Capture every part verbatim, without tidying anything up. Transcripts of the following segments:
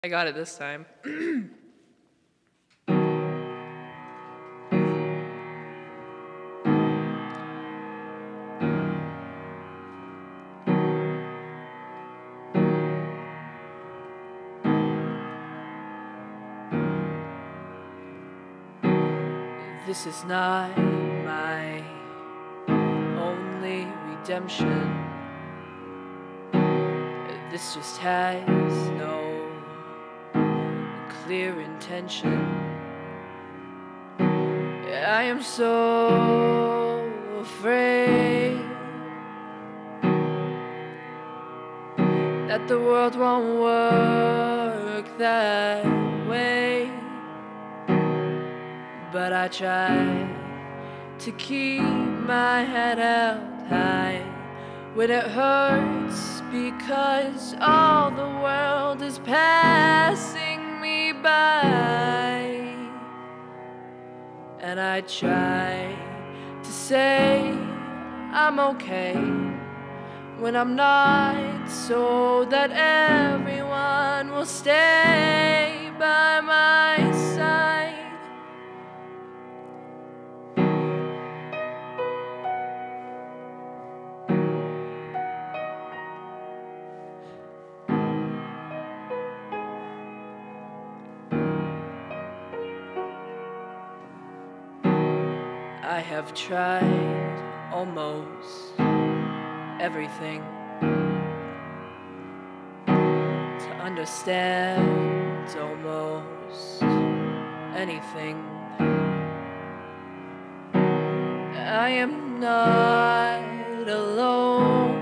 I got it this time. This is not my only redemption. This just has no clear intention. I am so afraid that the world won't work that way, but I try to keep my head held high when it hurts, because all the world is passing me by. And I try to say I'm okay when I'm not, so that everyone will stay by my side. I have tried almost everything to understand almost anything. I am not alone.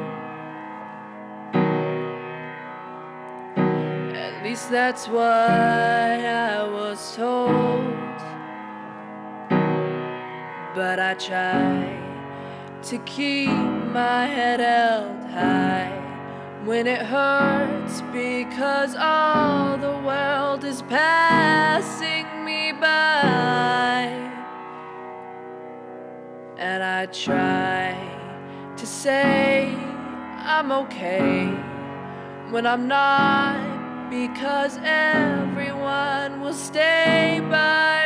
At least that's what I was told. But I try to keep my head held high when it hurts, because all the world is passing me by. And I try to say I'm okay when I'm not, because everyone will stay by